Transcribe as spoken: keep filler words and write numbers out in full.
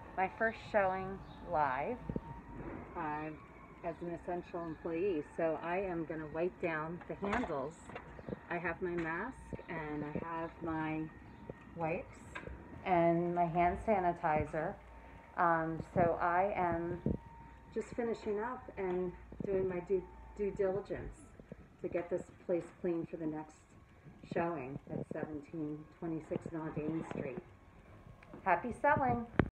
my first showing live uh, as an essential employee. So I am going to wipe down the handles. I have my mask and I have my wipes and my hand sanitizer. Um, so I am just finishing up and doing my due, due diligence to get this place clean for the next showing at seventeen twenty-six Naudain Street. Happy selling!